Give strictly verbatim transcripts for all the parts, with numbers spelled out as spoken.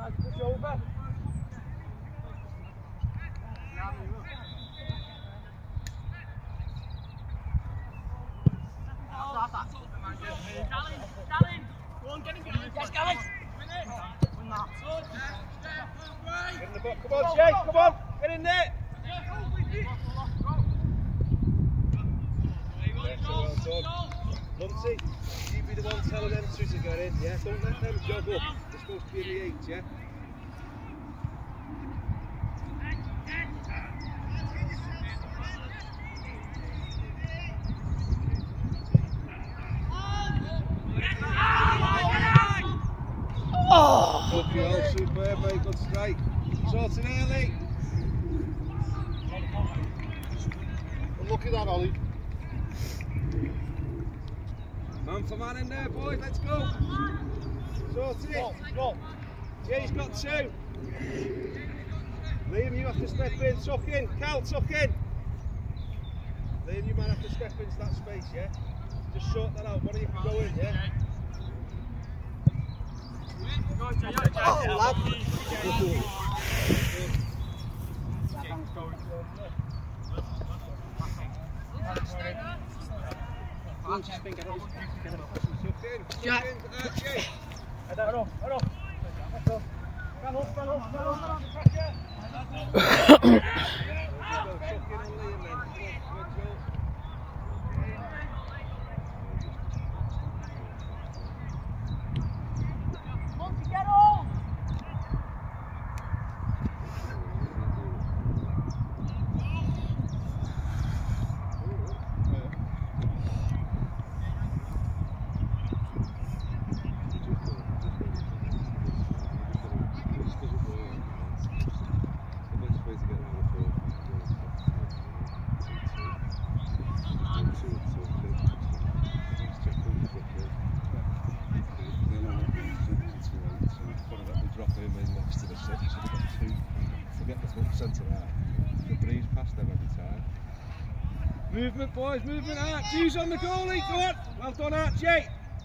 Push over. Yes, Gallon! Get in the box. Come on, Jake, come on! Get in there! Well done. Lumpy, you be the one telling them two to get in, yeah? Don't let them jog up. They're supposed to be in the eight, yeah? Oh! Good goal, superb, mate, good strike. Sorted early. Look at that, Ollie. Man for man in there, boys, let's go. Sorted it. Go. Jay's got two. Liam, you have to step in, tuck in. Cal, tuck in. Liam, you might have to step into that space, yeah? Just sort that out. One of you can go in, yeah? Oh, lad! Jack! Movement, boys, movement. Archie's on the goalie. Go on. Well done, Archie.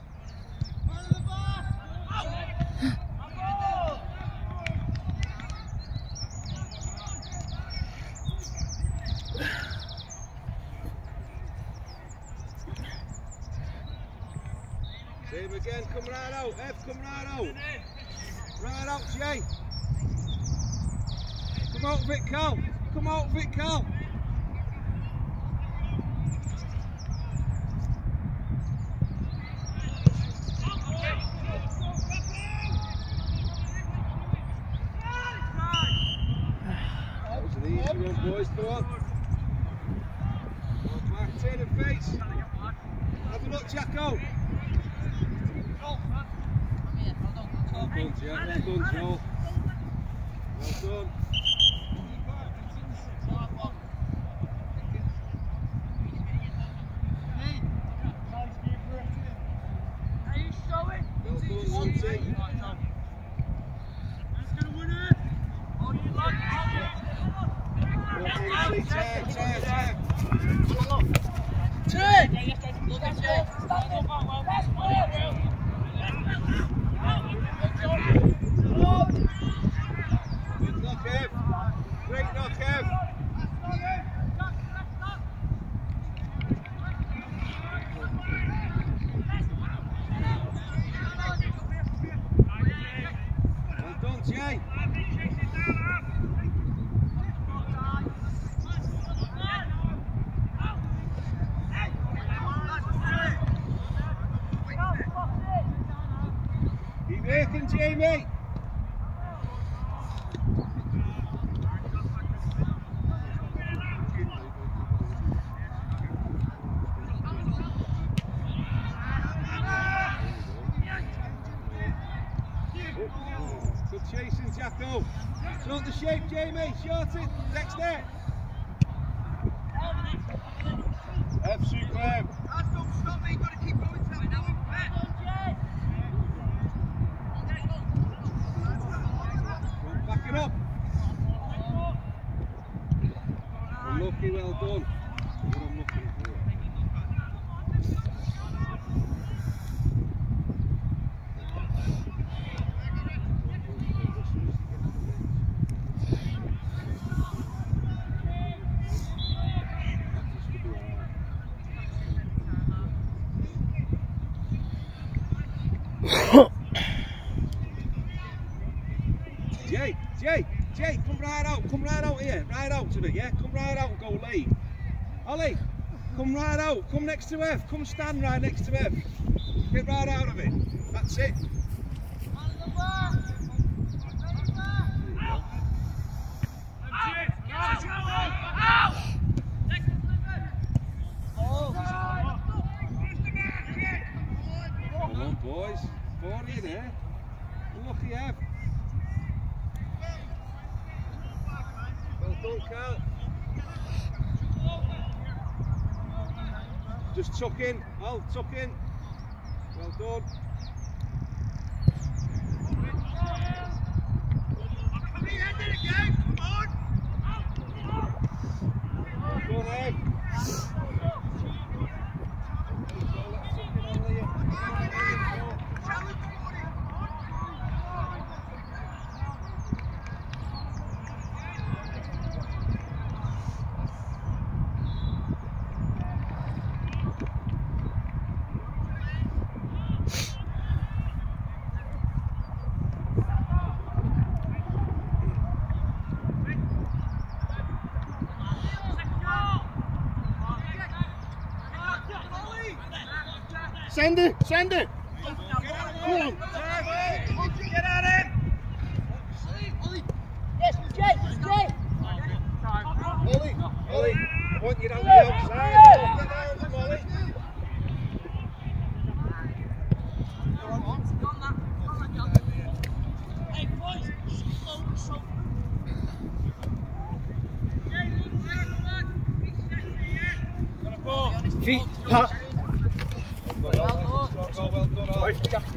Same again. Come right out. Ev, come right out. Right out, Jay. Come out, Vic Cal. Come out, Vic Cal. Easy one, boys, go on. Go on, back, turn and face. Have a look, Jacko. Well done, Jack. Well done, Joel. Well done. Well done, Monty. Turn, turn, turn. Turn! Good knock, Ev. Great knock, Ev. Well done, Jay. Keep working, Jamie. Good chasing, Jacko. Short the shape, Jamie. Short it. Next there. F superb. Stop me, you've got to keep going to that now. Back it up. Unlucky, well done. Good unlucky. Jay, Jay, Jay, come right out, come right out here, right out to it, yeah? Come right out and go lead. Ollie, come right out, come next to Ev, come stand right next to Ev. Get right out of it, that's it. Come on boys, forty in there. Lucky Ev. Well done, Carl. Just tuck in, Al, tuck in. Well done. Go on, Ev. Send it, send it. Come on. Get at him. Yes, Jay, Jay. Ollie, Ollie, I want you down the outside. Get down to Ollie. Hey, boys, slow, slow. feet, pat. Well done, well done. You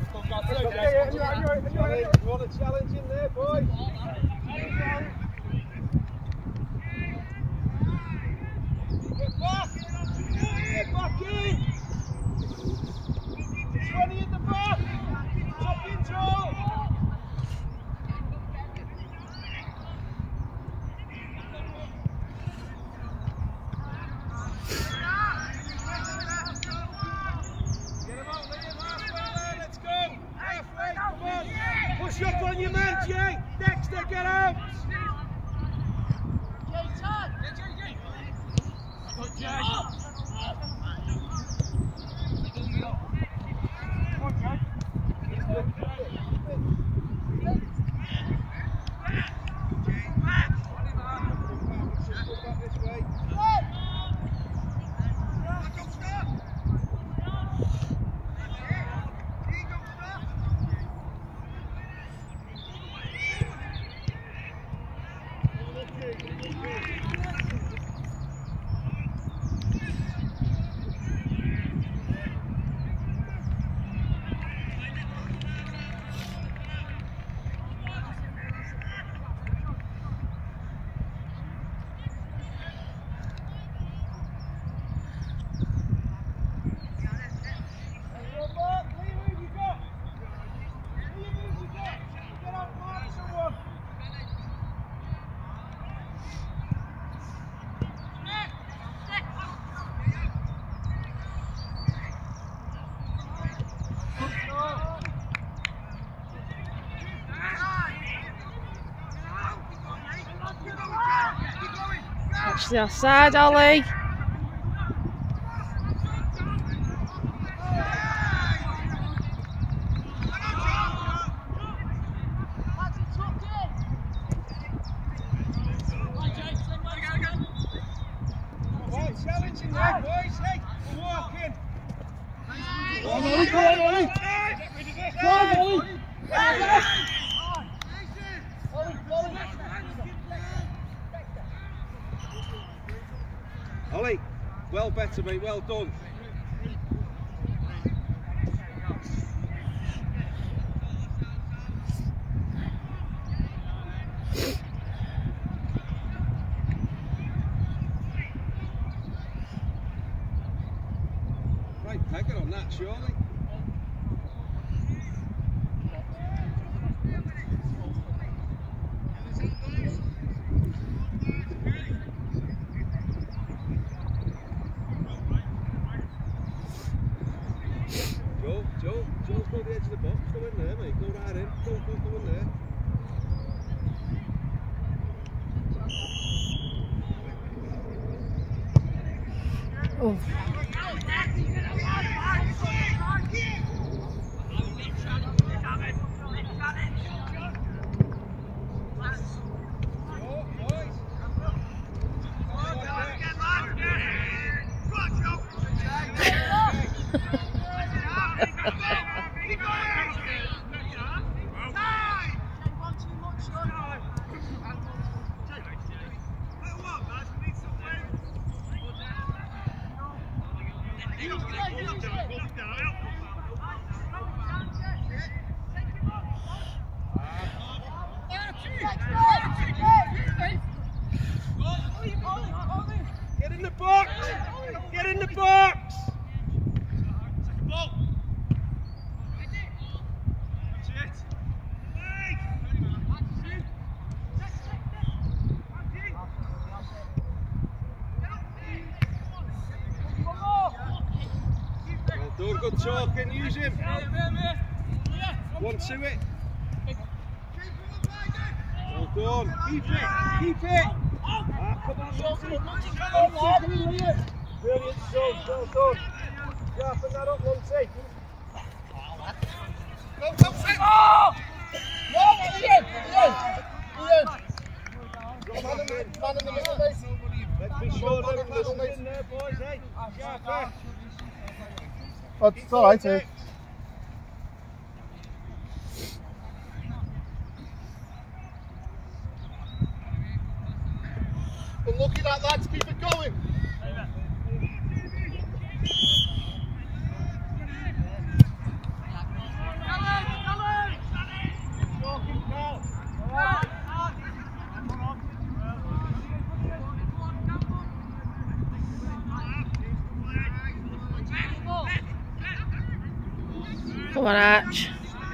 want a challenge in there, boys? Get back! Get back in! twenty in the back! Top in, Joel! Push up on your man, Jay! Dexter, get out! Jay, Todd! Jay, Jay! Watch the outside, Ollie. Challenging there, boys. Hey, walk in. Go on, Ollie, go on, Ollie. Go on, Ollie. Ollie, well better, mate. Well done. Right, peg it on that, surely. Joe, Joe, Joe's got the edge into the box. Go in there, mate. Go right in. Go, go, go in there. Oh. Get in the box! Get in the box! Well done, good talking, use him. One to it. Well done, keep it, keep it. Ah, come on, Monty. Brilliant, so, well done. Sharpen that up, Monty. Go, go, sit! Oh! No, Ian! Ian! Ian! Man in the, man in the middle, mate. Let's be sure that there's in there, boys, eh? Sharper. Oh, it's alright, eh? Unlucky that, lads, keep it going. Come on, Arch.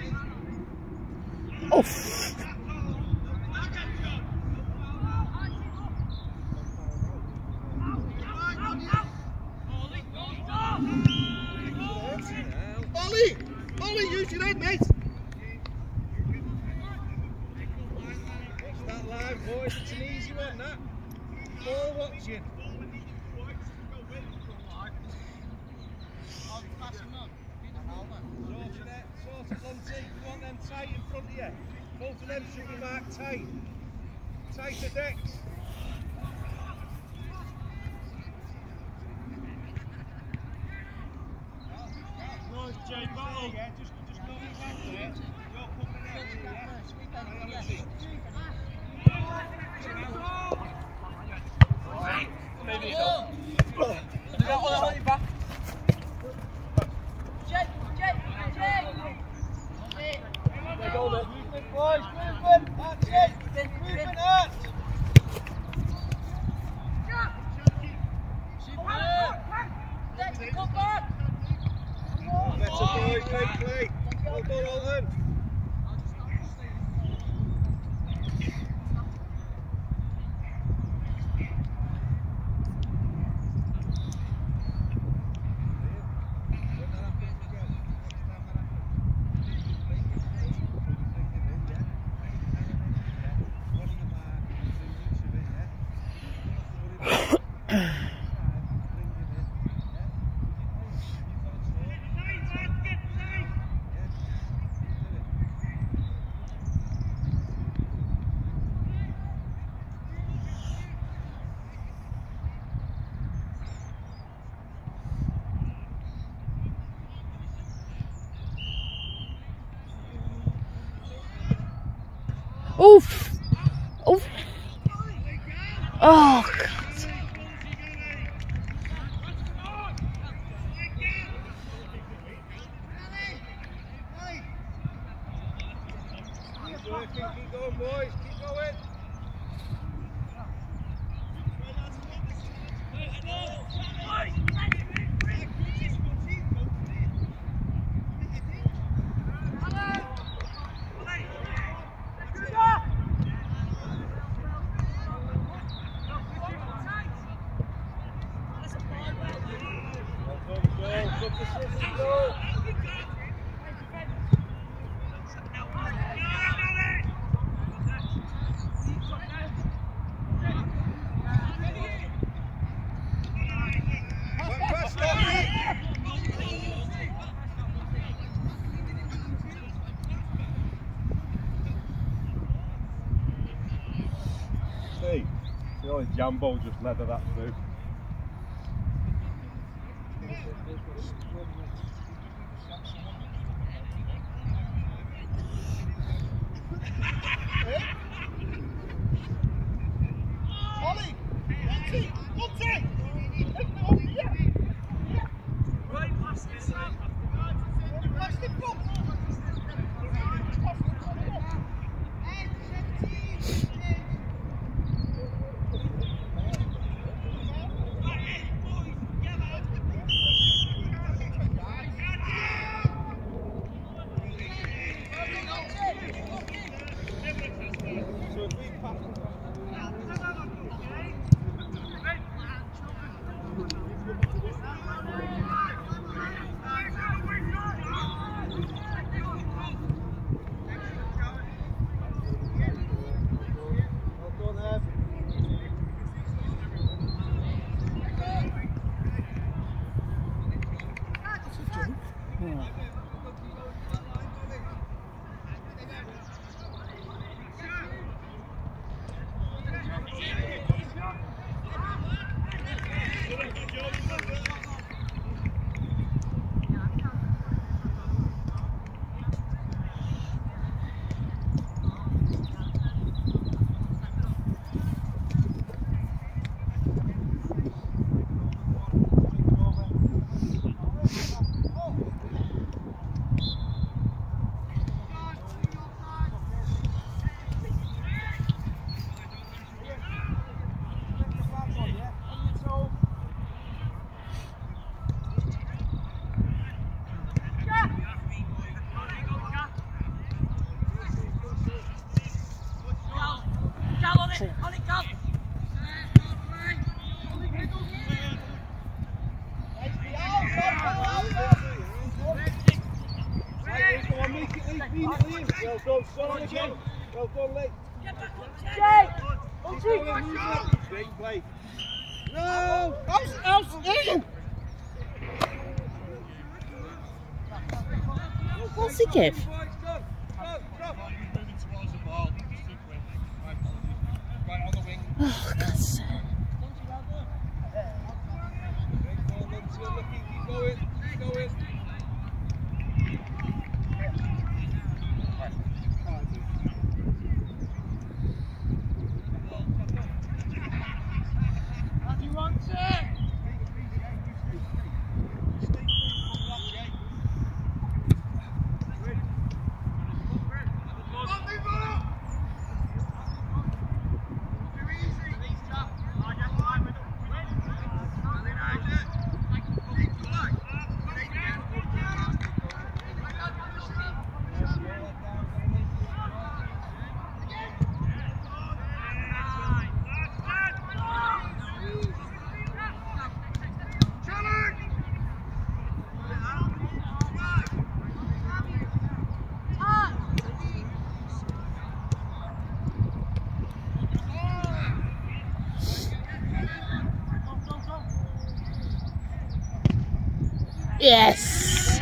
Oof. Ollie! Ollie, use your head, mate! Watch that line, boys. It's an easy one, that. Ball watching. Sort it, sort it, Lunty. You want them tight in front of you. Both of them should be marked tight. Tighter decks. Nice, Jay. Ball. Yeah, just, just go back there. You're coming out here, yeah? Maybe you go. You got one on your back. Jay, Jay, Jay. Movement, boys, movement. That's it. Movement, Arch. Come back. Better boys, great play. Well done, Halton. Oof. Oof. Oh, God. Keep working, keep going, boys, keep going. Good position, go. See? The only Jambo just leather that through. Ollie! One take! Right past it, Sam. Pass the ball! Well done, son again. Well done, Lee. Jake! Straight play. No! House, house, in! What's he give? Oh, God's sake. Keep going, keep going. Yes.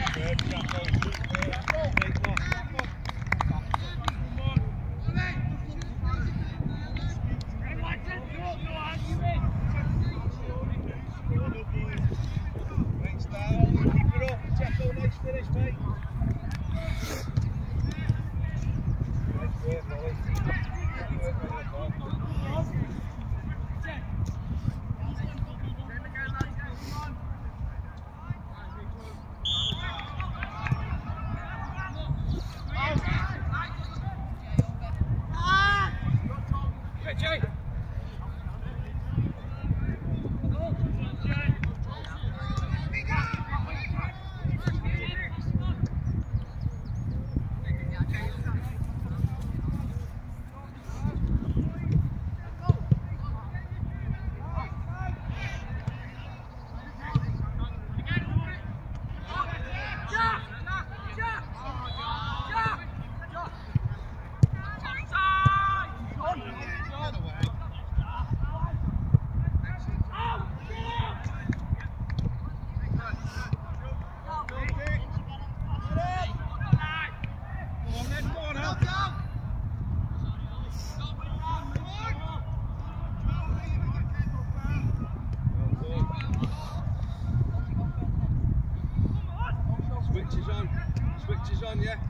on, yeah.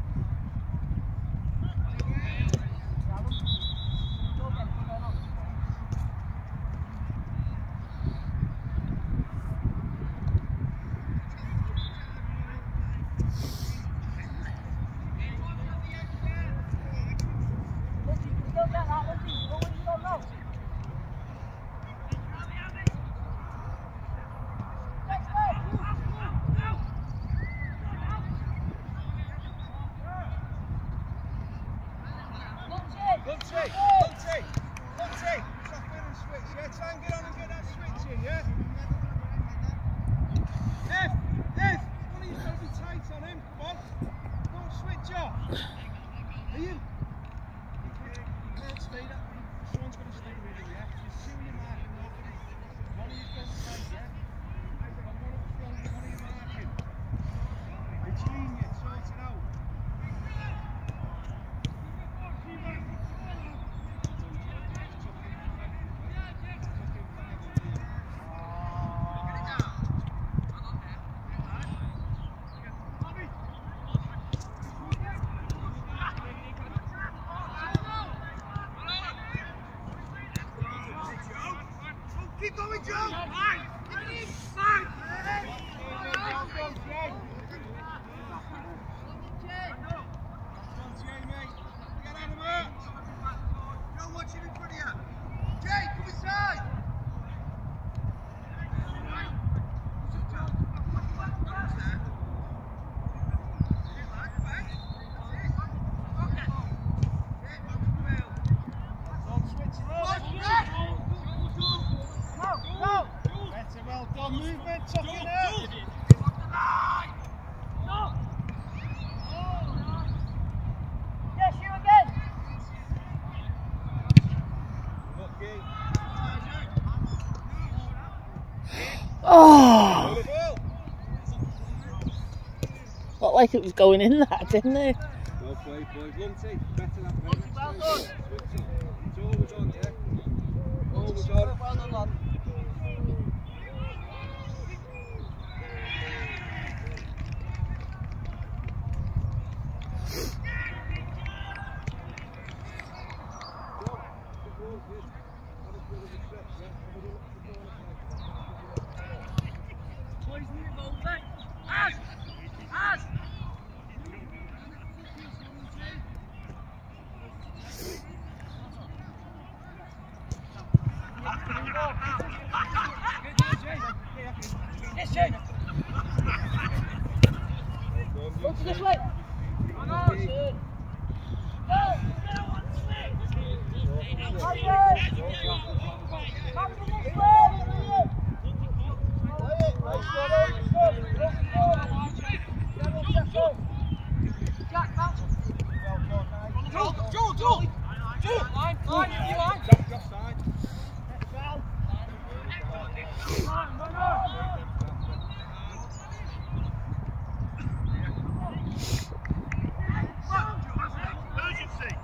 Keep going, Joe! Fine! Fine! Oh! Looked like it was going in that, didn't it? Well played, boys. Lunty, better that way. Well done. It's always on, yeah? Always on. Well done, lad. This way. Joel, Joel! Joel! Line, line, you line! Just side. Urgency!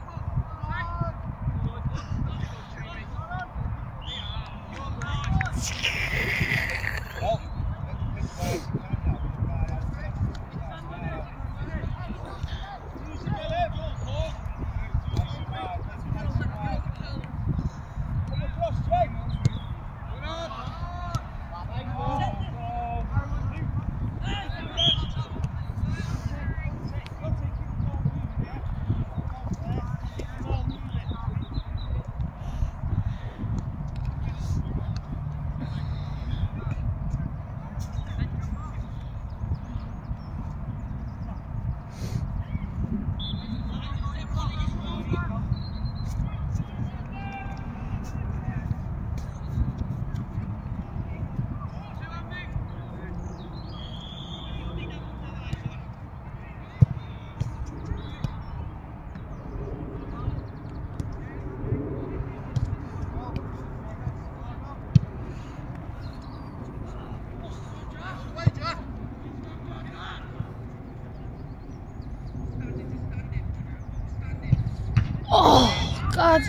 Oh, God.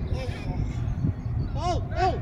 Oh, oh!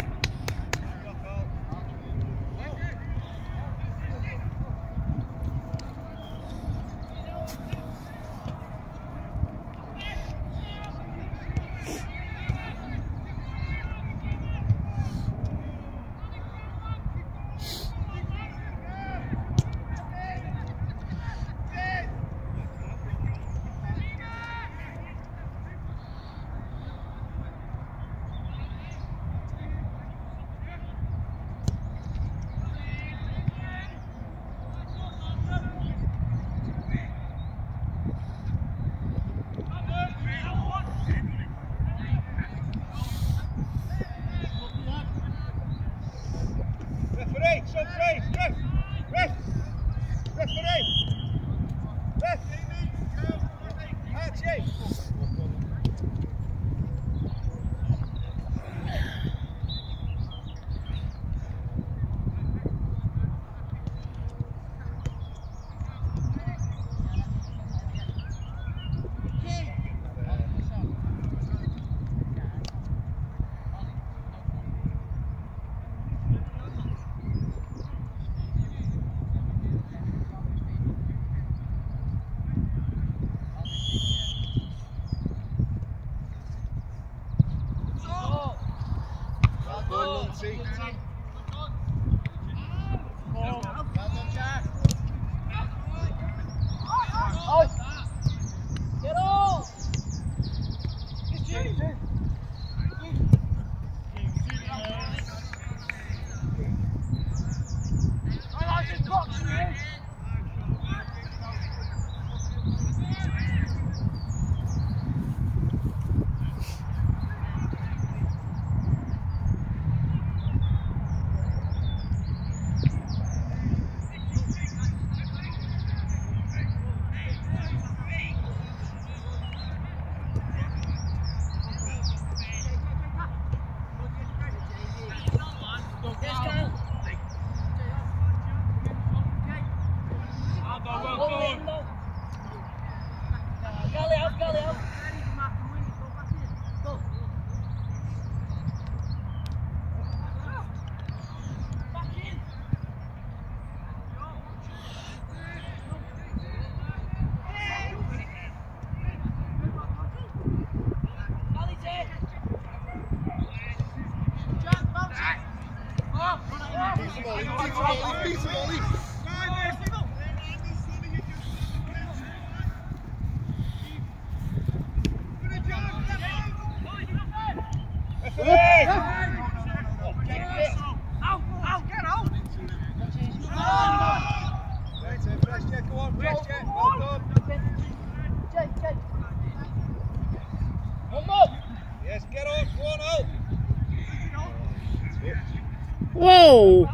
Whoa!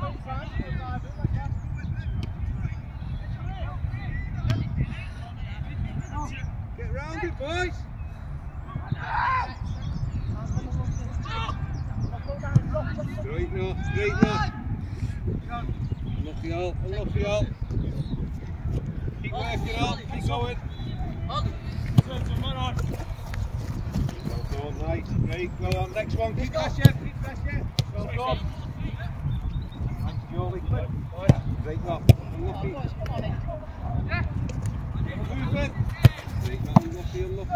Get round it, boys! Straight north, straight north. Unlucky all, unlucky all. Keep working on, keep going. Well done, nice, great. Go on, next one, keep pressure, keep pressure. Well done. Thanks, Jolie. Great knock, unlucky. Movement. Great knock, unlucky, unlucky.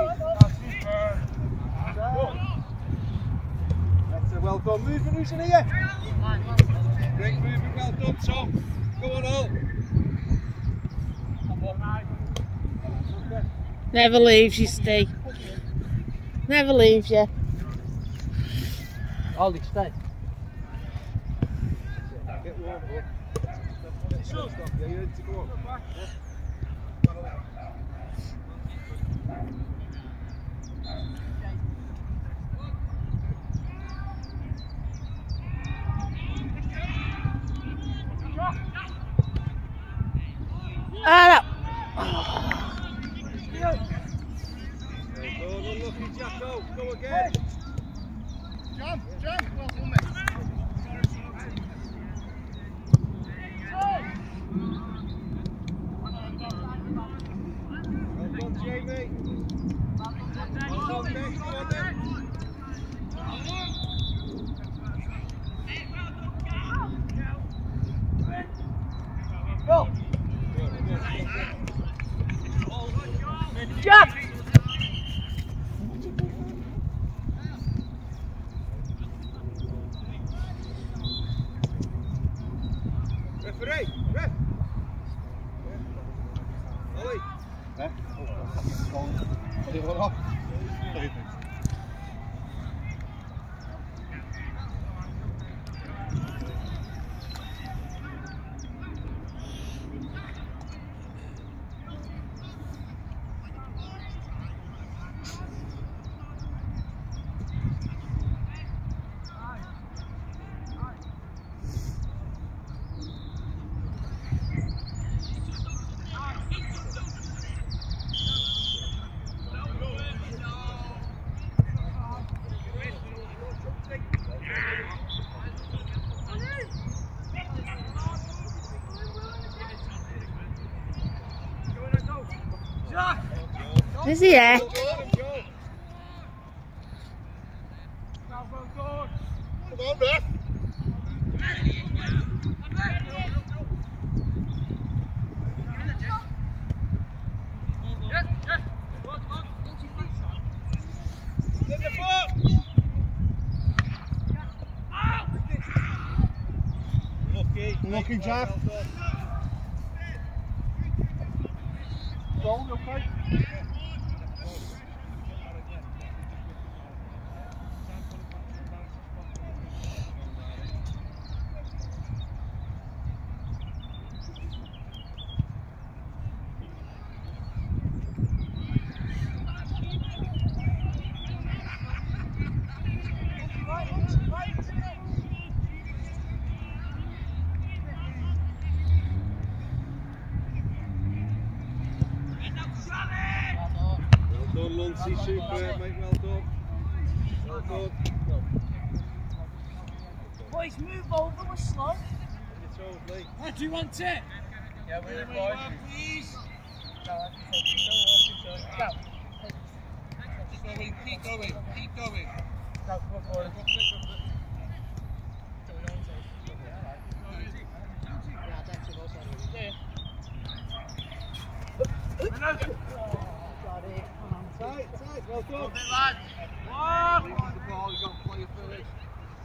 That's a well done movement, who's in here? Great movement, well done, Tom. Go on, all. Never leaves you, Steve. Never leaves you. Ollie, stay. Get warm, bud. Stop, stop. Yeah, you're ready to go on. Ah, Well done, unlucky, Jacko. Go again. Jump, jump, well done, mate. Well done, Jamie. Well done, Nick. Go on, then. Go! jump! Referee, ref. Ollie. Hè? Gewoon. Gewoon af. Is he here? Come on, ref. Get the foot. Lucky. Lucky, Jack. Well done. Go, okay. Well done, Luncey, super, mate, well done. Well done. Boys, move over, we're slow. On your toes, Lee. Oh, do you want it? Yeah, we're in, boys. Please. Go. going, keep going, keep going. Go, go for it. Tight, tight, well done. Leave the ball, you got to play it for it.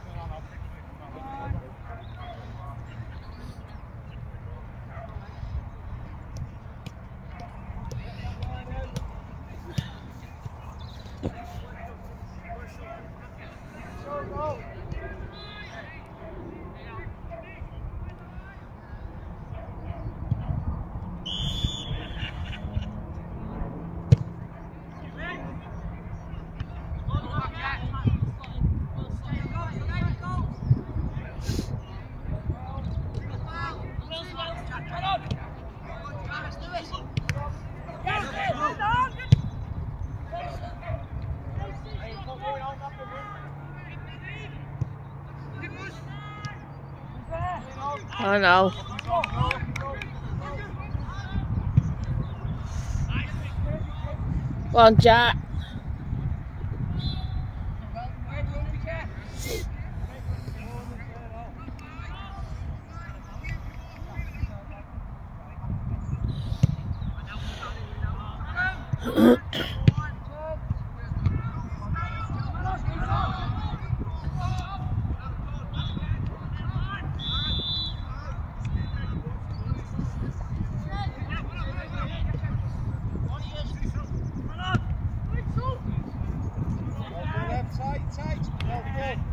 I know. Go on, Jack. Tight, tight, well done.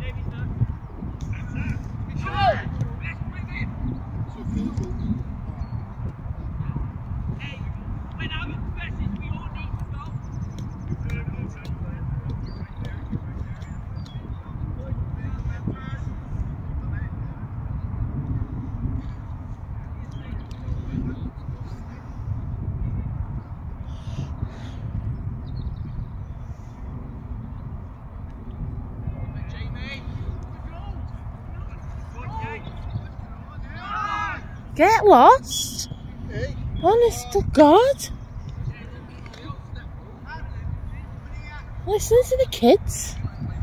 Get lost? Hey. Honest to God. Listen to the kids.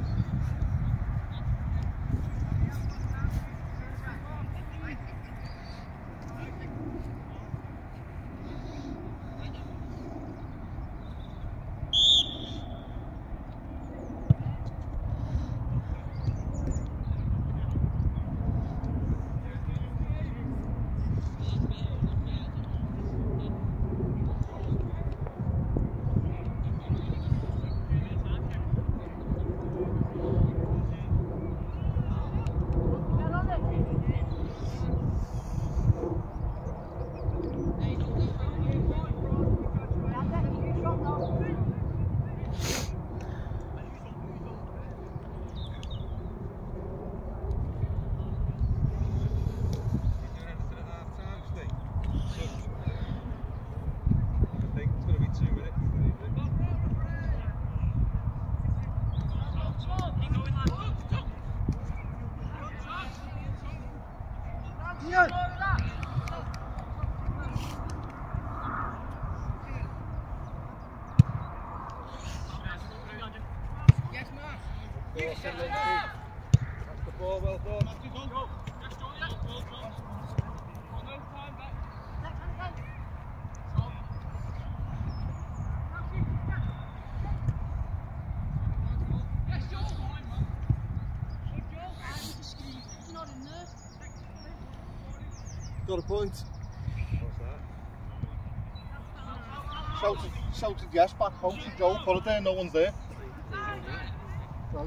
That's the ball, well done. Got a point. What's that? Shouted, shouted yes back home to Joe. Put it there, no one's there. Right.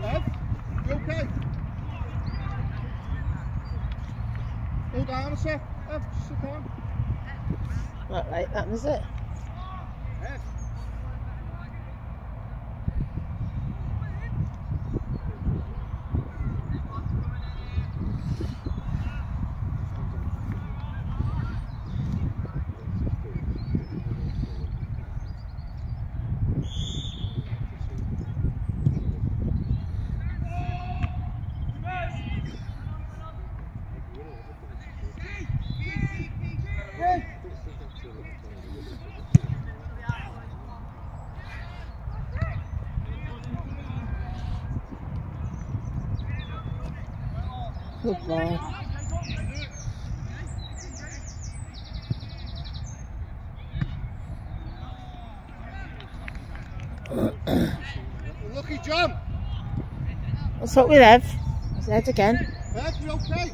Ev, you okay? Hold down a sec. Ev, sit down. Not right, that was it. Ev. Good ball. Lucky jump. What's up with Ev? He's out again. Ev, you okay?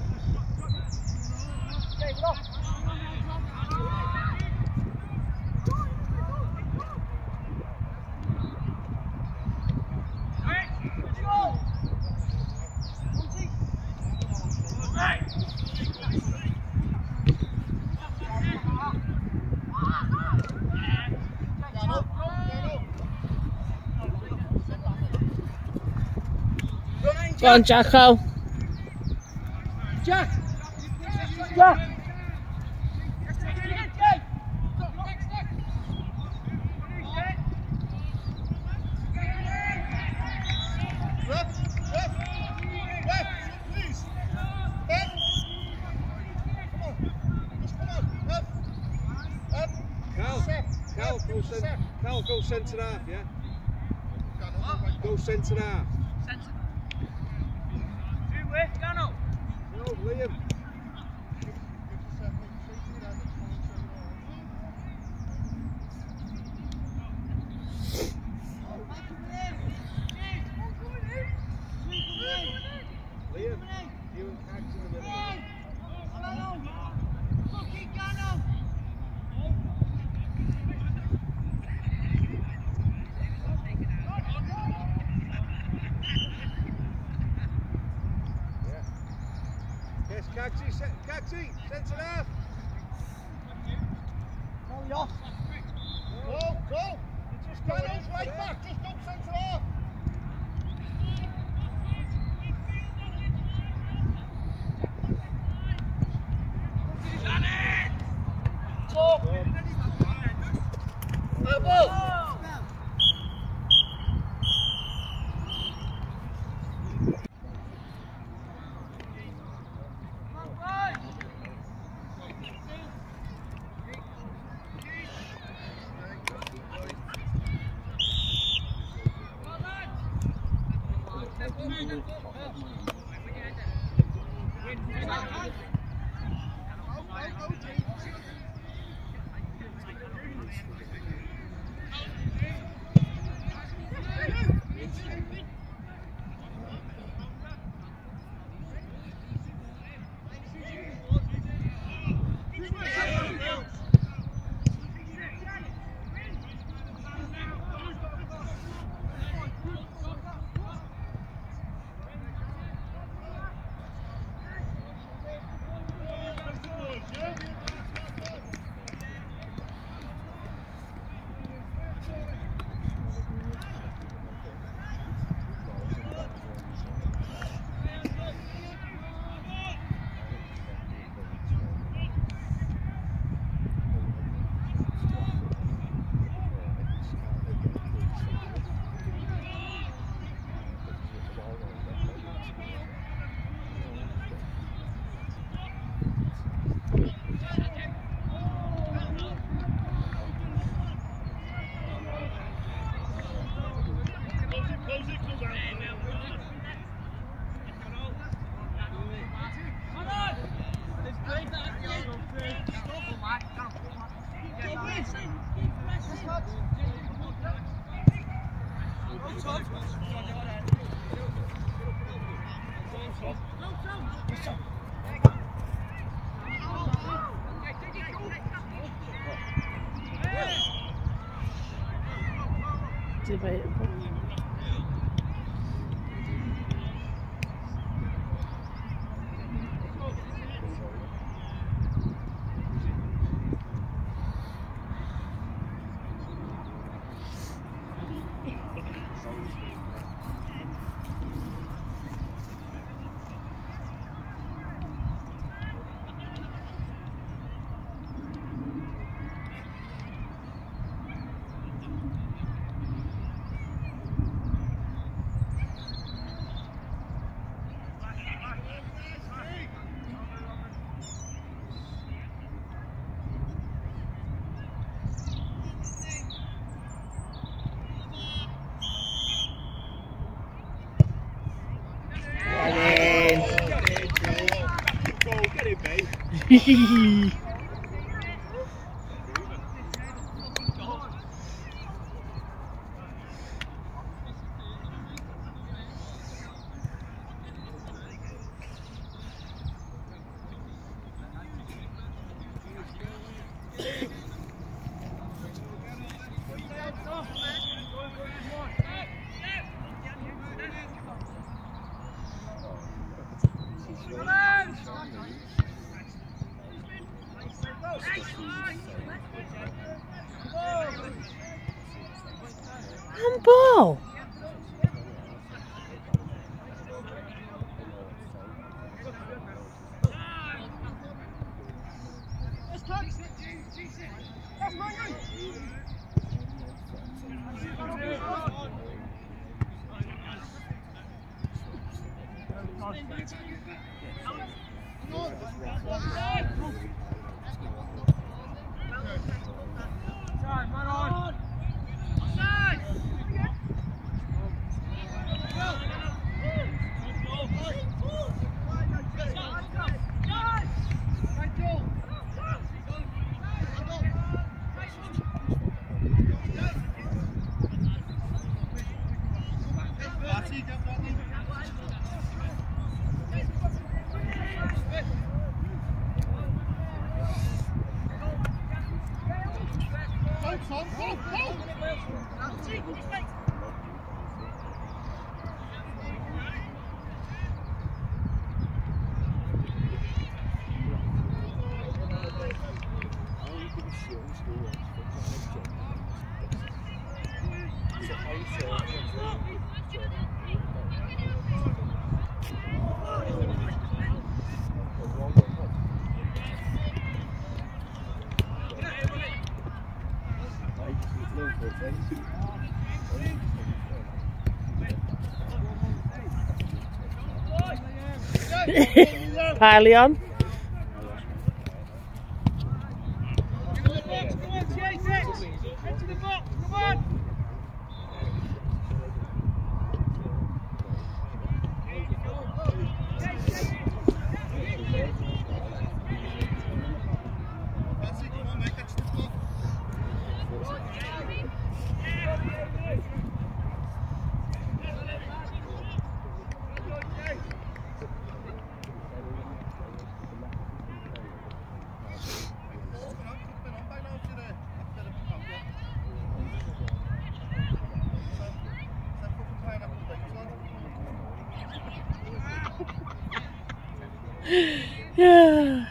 Go on, Jacko. Jack! Jack! Cal, go centre, Cal, go centre half, yeah? Go centre half. Centre. Two way, Gano. No, Liam. Liam, you and Cags in the middle. Yes, Cagsy, Cagsy, centre half. Go, go! Just go right back, just go centre half. Handball. Piley on. Yeah.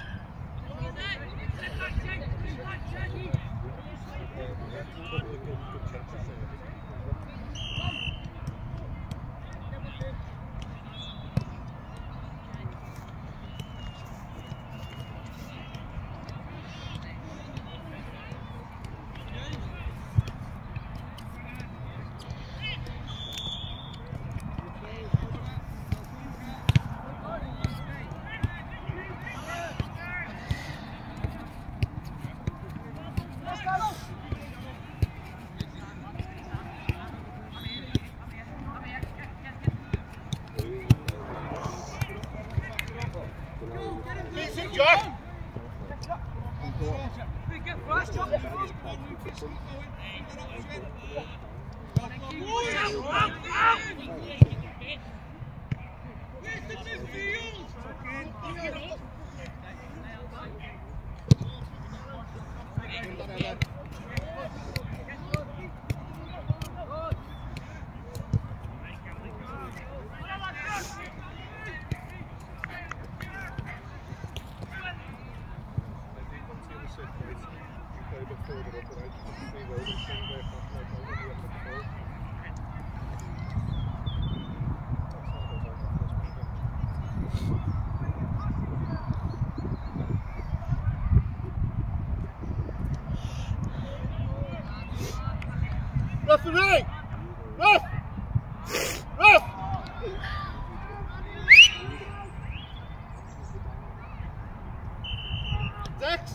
to me! Ref! Ref! Dex!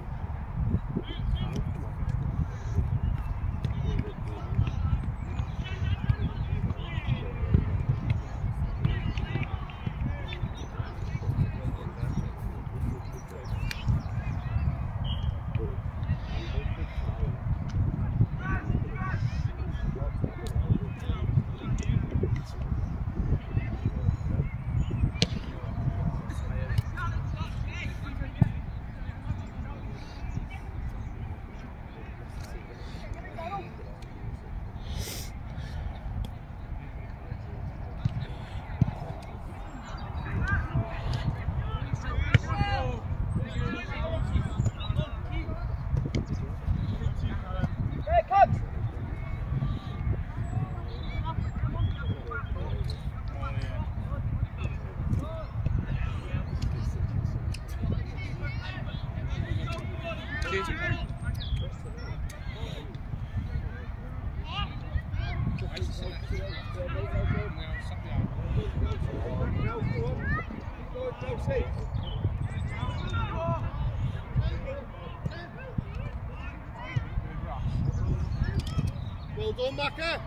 Well done, Macca.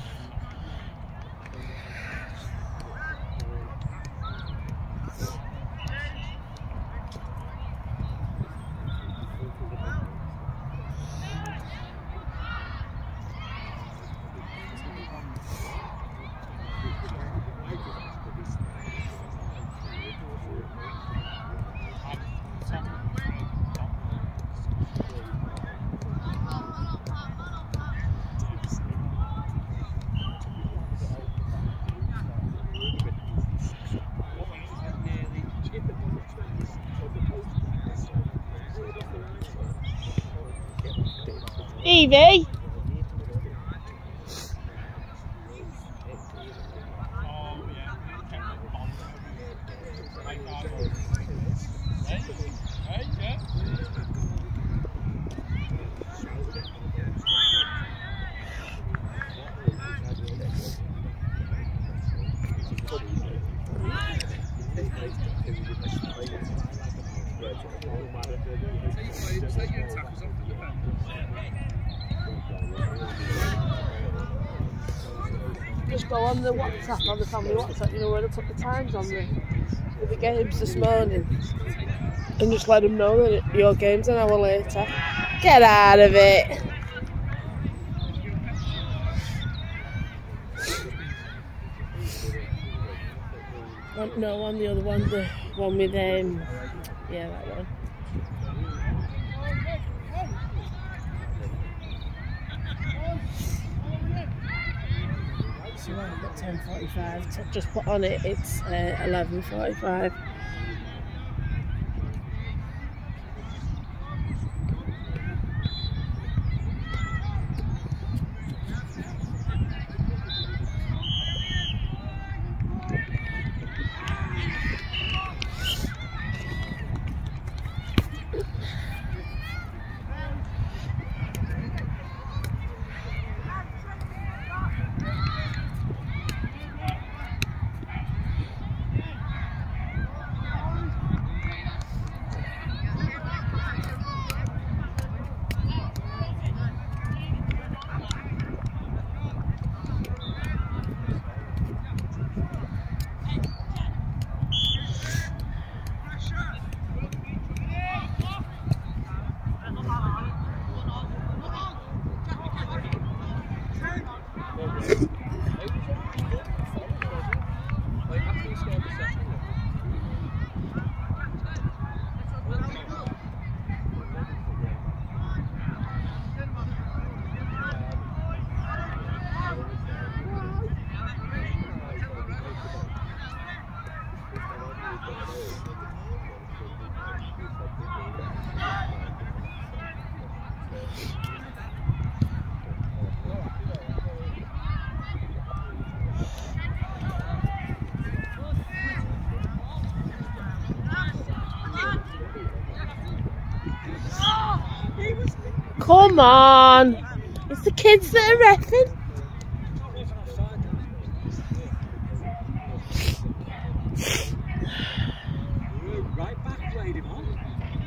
Evie. Just go on the WhatsApp, on the family WhatsApp, you know, where they put the times on the, with the games this morning, and just let them know that it, your game's an hour later. Get out of it! One, no, on the other one, the one with, um, yeah, that one. So I've got ten forty-five, just put on it, it's uh, eleven forty-five. Come on! It's the kids that are reffing. Right back played him on.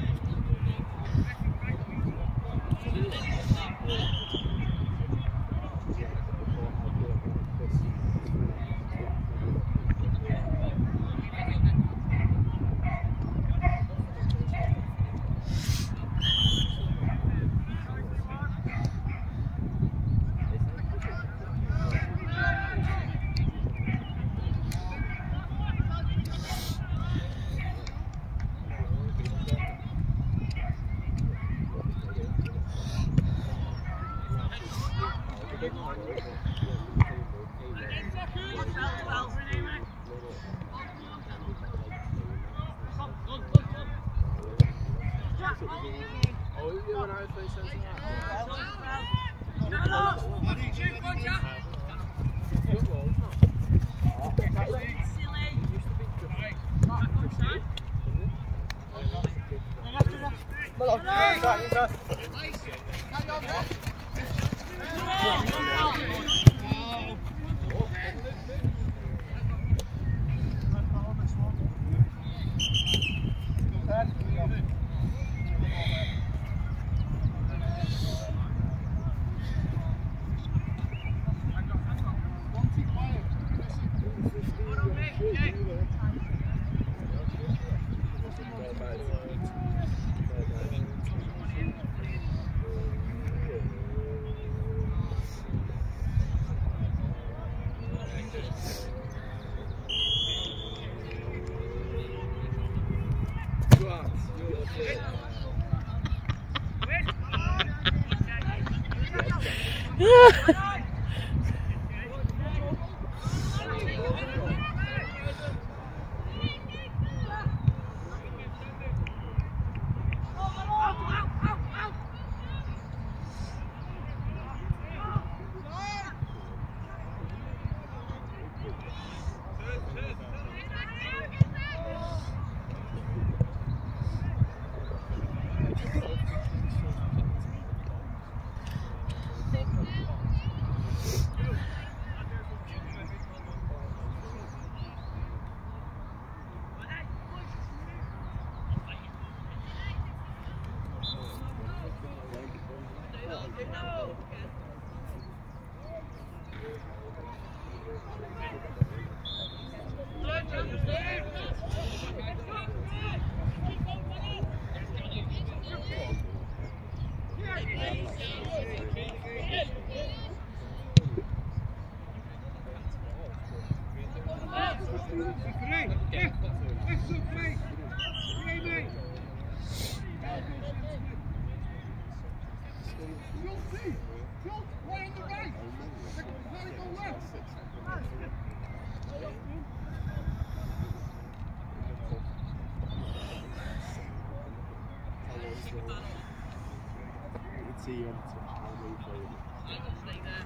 See you on the touch. I'll move forward. I'm going to stay there.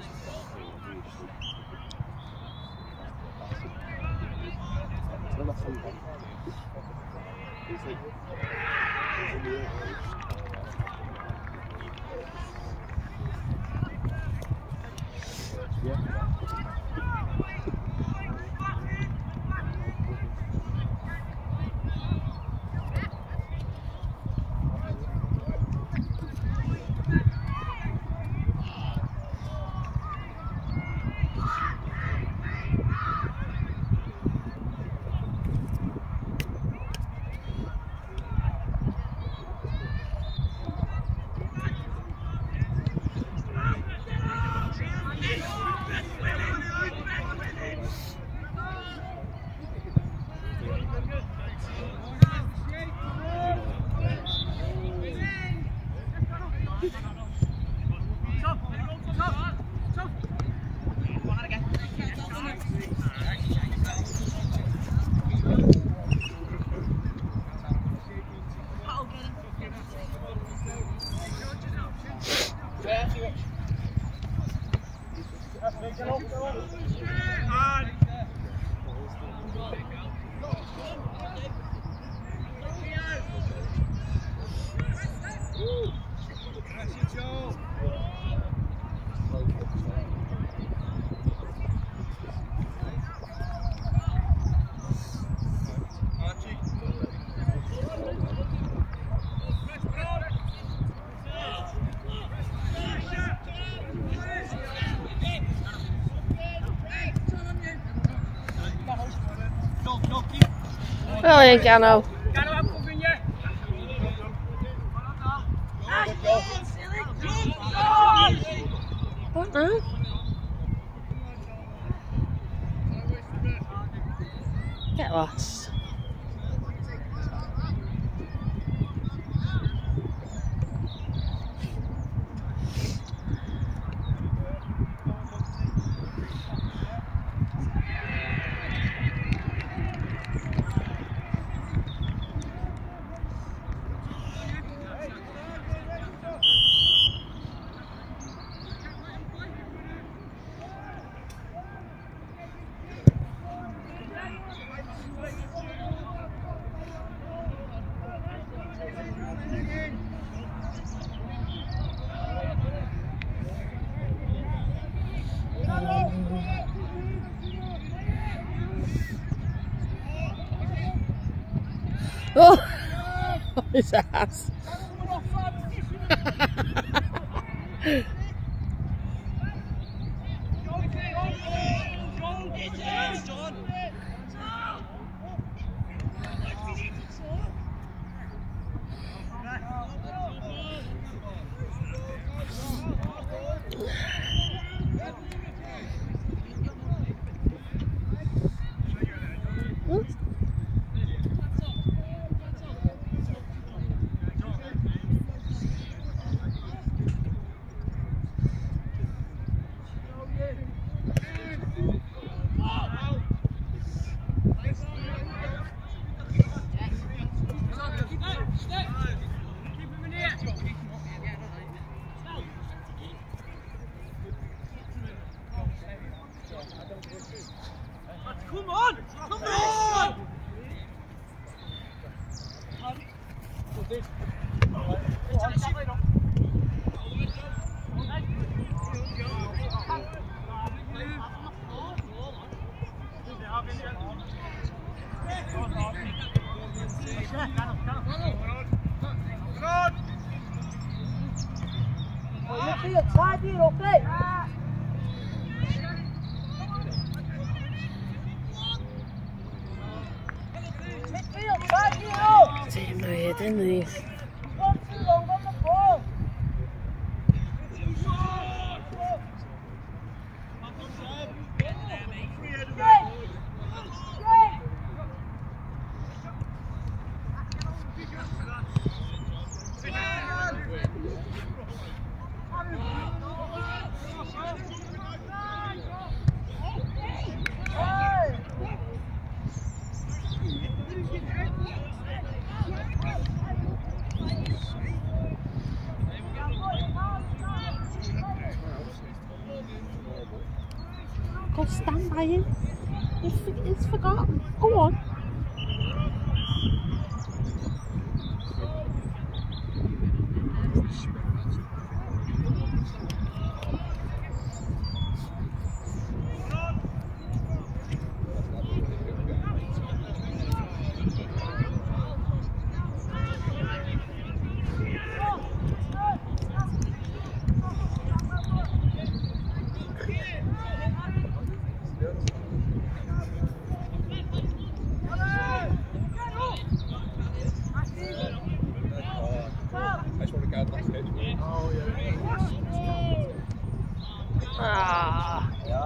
No, that's all right. It's like, it's in the air. Yeah. Brilliant, Gano. What now? Get lost. Oh, his ass. Come on! Come on! Tidy it up, mate. Midfield, tidy it up. Take my head in these. One too long on the ball. Go stand by him. He's, he's forgotten. Go on. Ah.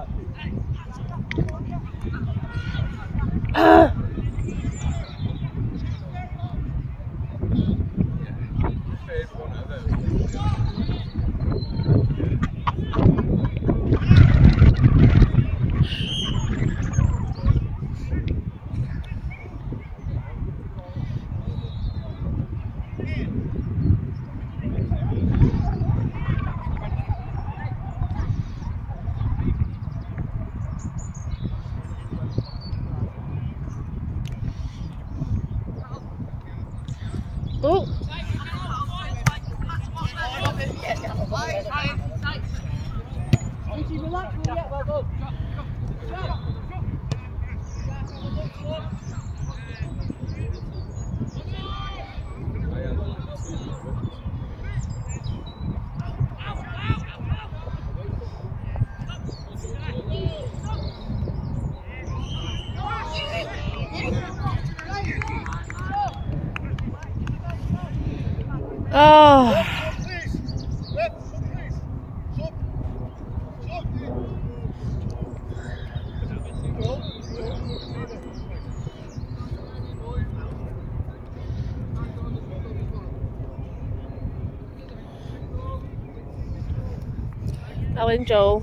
Ah. Oh. Oh. Ellen Joel.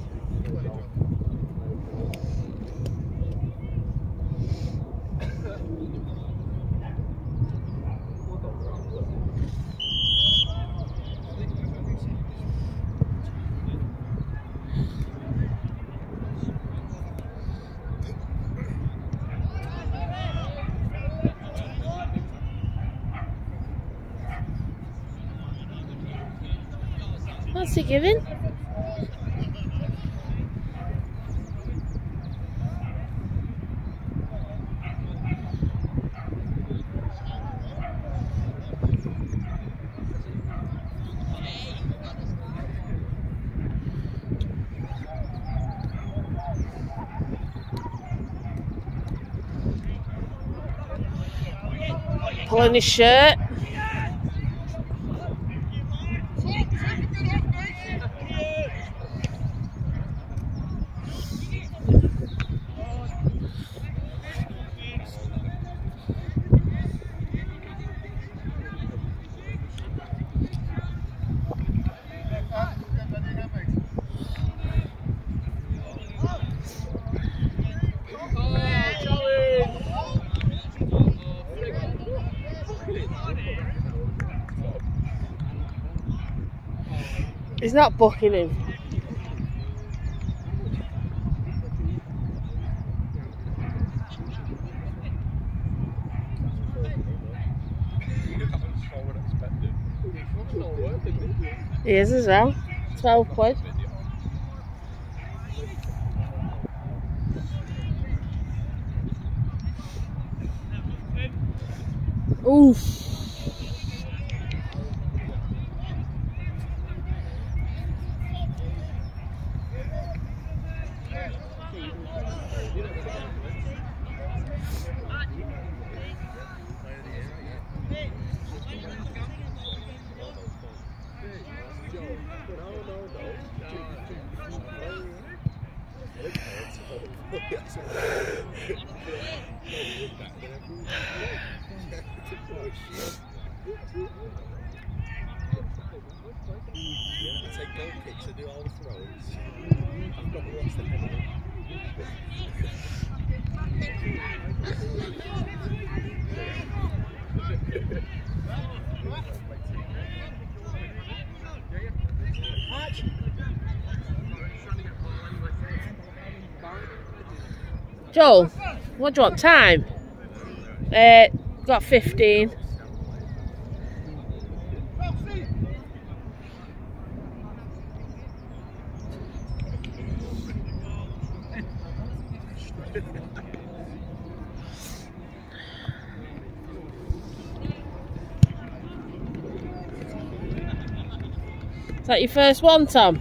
What's he giving? Pulling his shirt. He's not booking him. He is as well. Twelve quid. Oof. I take goal kicks, I do all the throws. I've got lost the head. Joel, what do you want? Time? Uh, got fifteen. Is that your first one, Tom?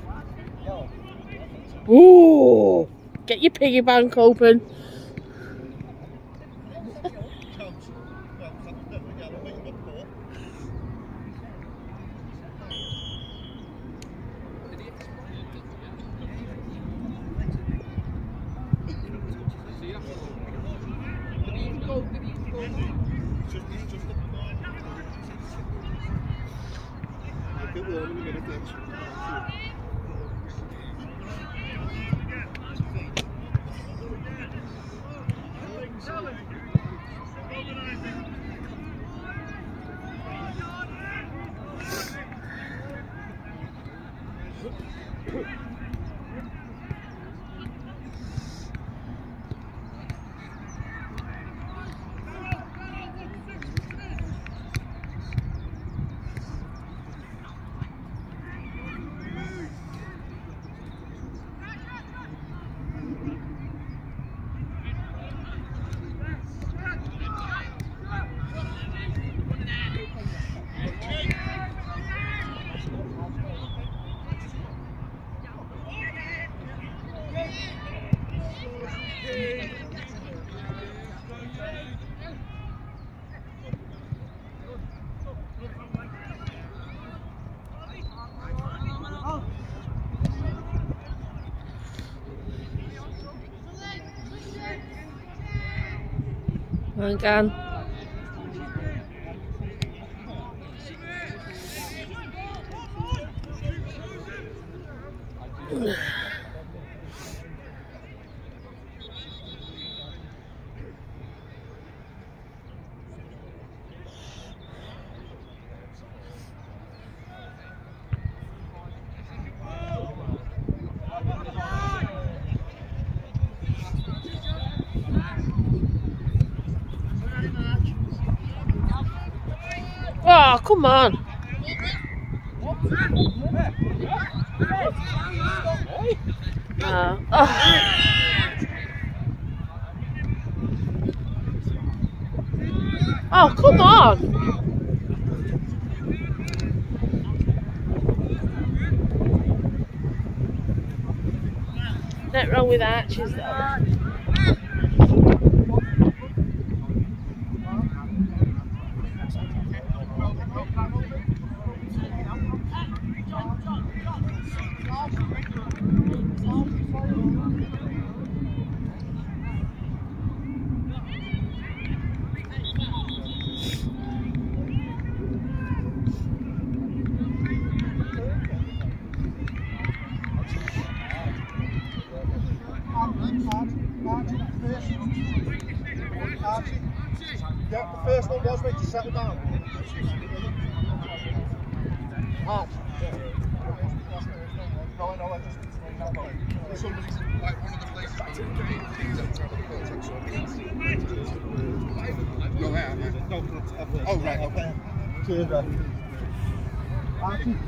Ooh! Get your piggy bank open. Hang on. Oh, come on. Uh, oh. Oh, come on. Nothing wrong with arches though. Yeah, the first one was meant to settle down. Hard. No, I know, I just this one was like one of the places where no, I haven't. No, oh, right, okay. Cheers, man. Archie.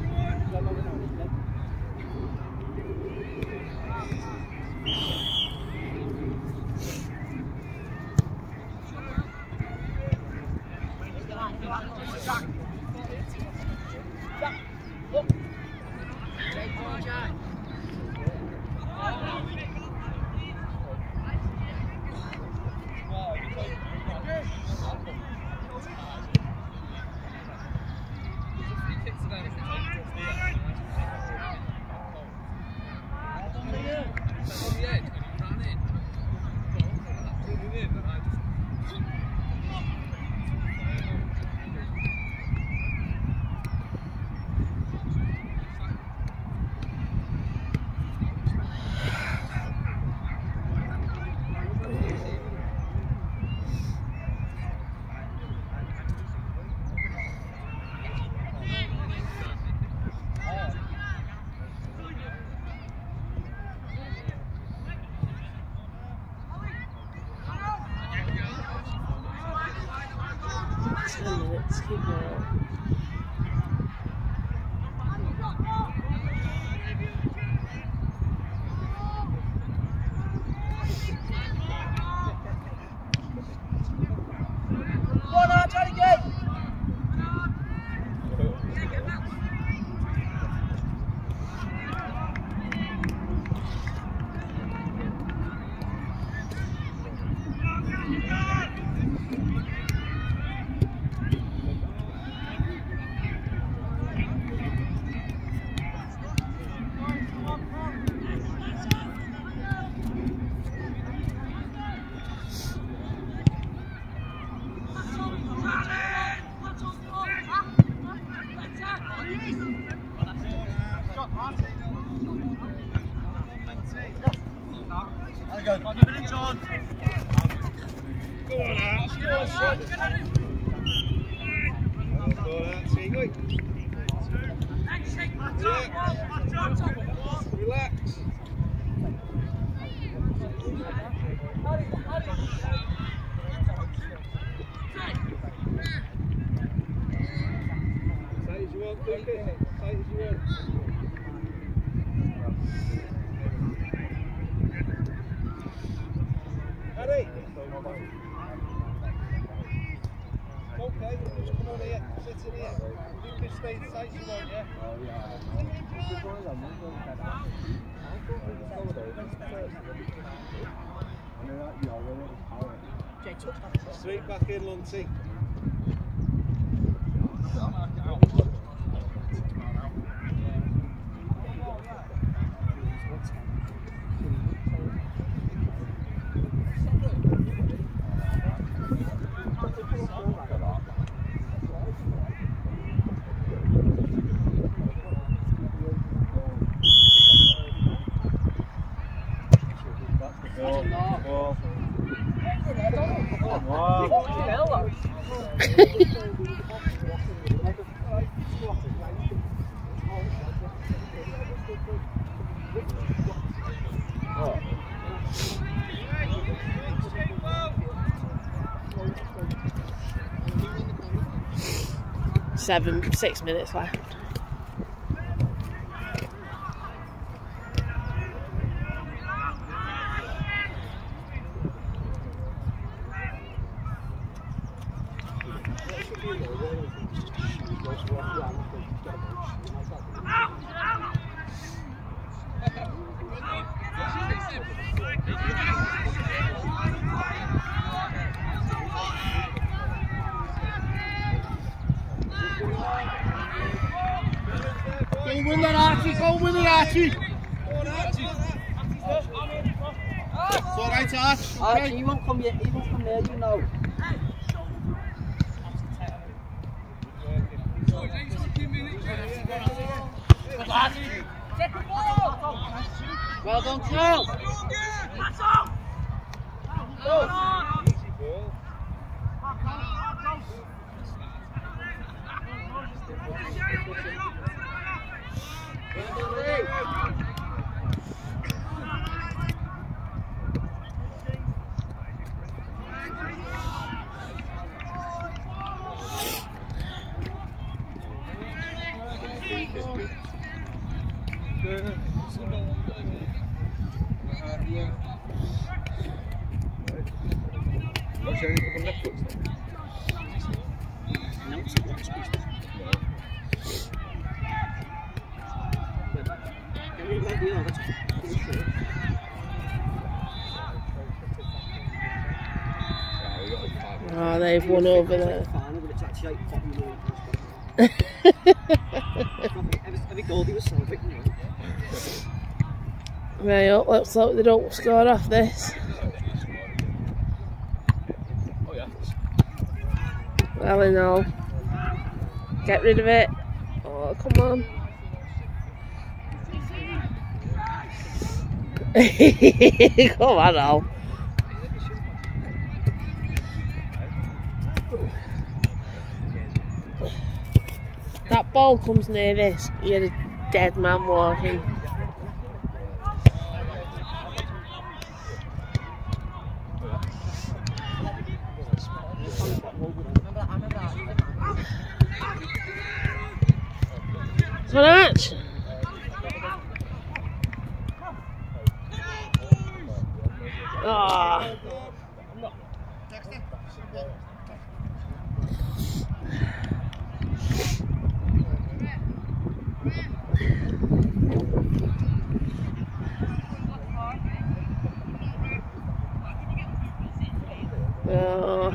ten minutes, keep going. One out, try again. Go on, John. Go on, Art. Go on, son. Go on, Art. See you going. Relax. Relax. Tight as you want, Lucas. Tight as you want. Harry! Okay, just come on here, sit in here. You can stay as tight as you want, yeah? Straight back in, Lunty. ball. Seven, six minutes left. Go win that, Archie, go win it, Archie. It's alright, Arch. Archie, okay. He won't come yet, he won't come there, you know. Well done, Charles. Oh, they've won over there. Right up, let's hope they don't score off this. Oh yeah. Well, in all, get rid of it. Oh, come on. Come on now. That ball comes near this, you're a dead man walking. Come on, Arch. Ah. Oh.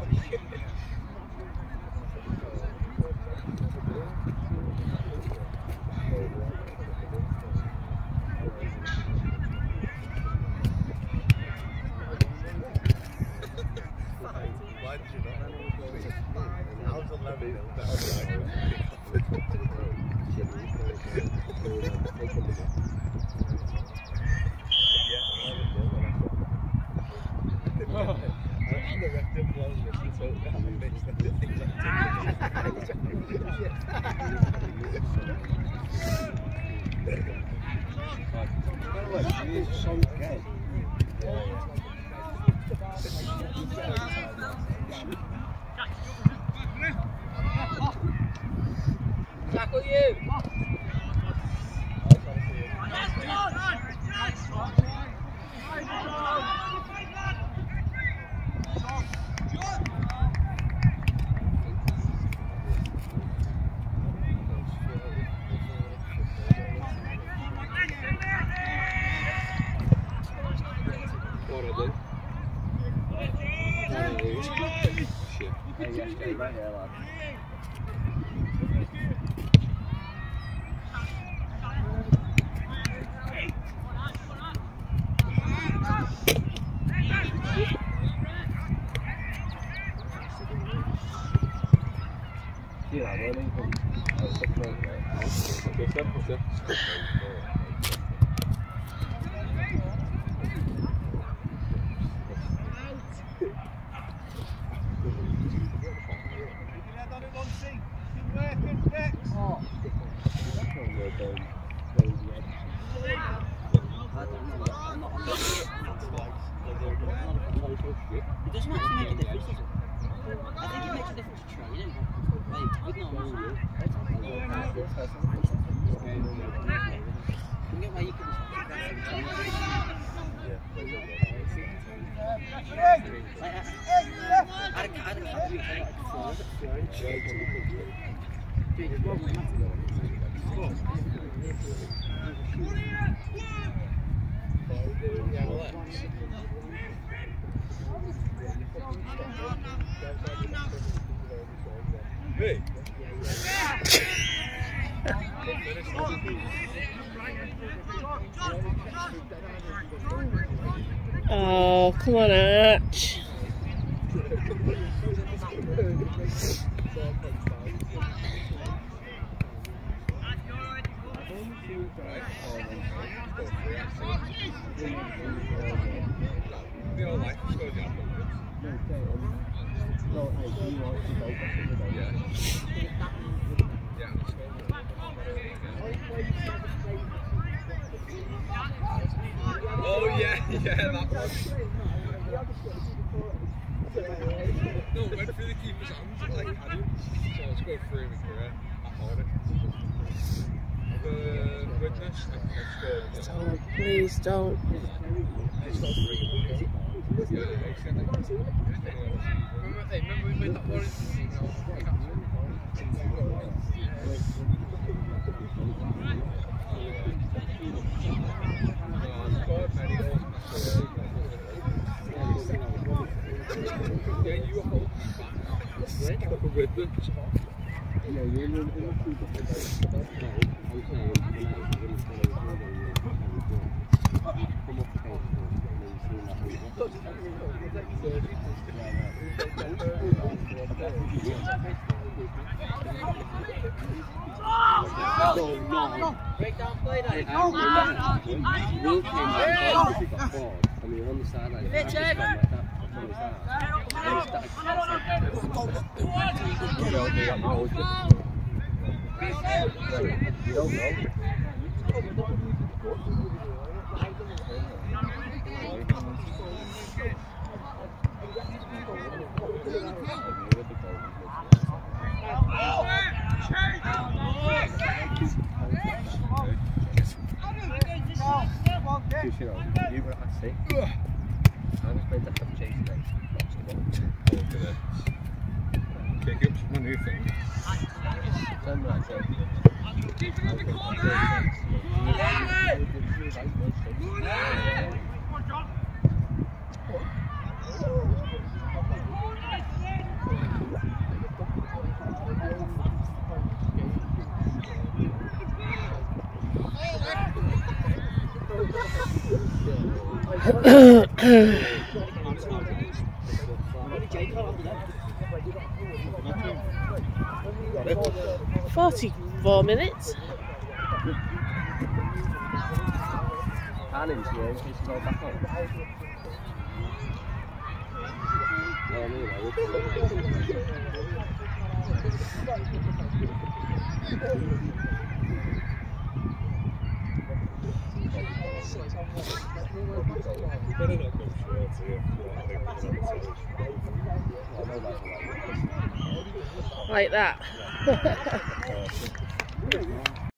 Tackle you! It doesn't actually make a difference, does it? I think it makes a difference to training. Like, with normal stuff. You can get where you can like, I, I had a cat who had like four, four inch. Dude, it's one with Hey. Oh, come on, Arch. Oh yeah, yeah, that one. No, it went through the keeper's hands like had it. So let's go through him career at Hornet. The witness and scored. Don't, please don't. Hey, remember we made that one? Yeah, you were holding back. With the top. Yeah, you're in the break down play then. Will came out and got bored and we were on the sideline. Like that. You don't know. You were at six. I was playing that chase today. Kick up some new thing. Turn right side. Keep it in the corner! Forty-four minutes. Can't interview in case you go back on. Yeah, me, I would. Better not go short here. Like that.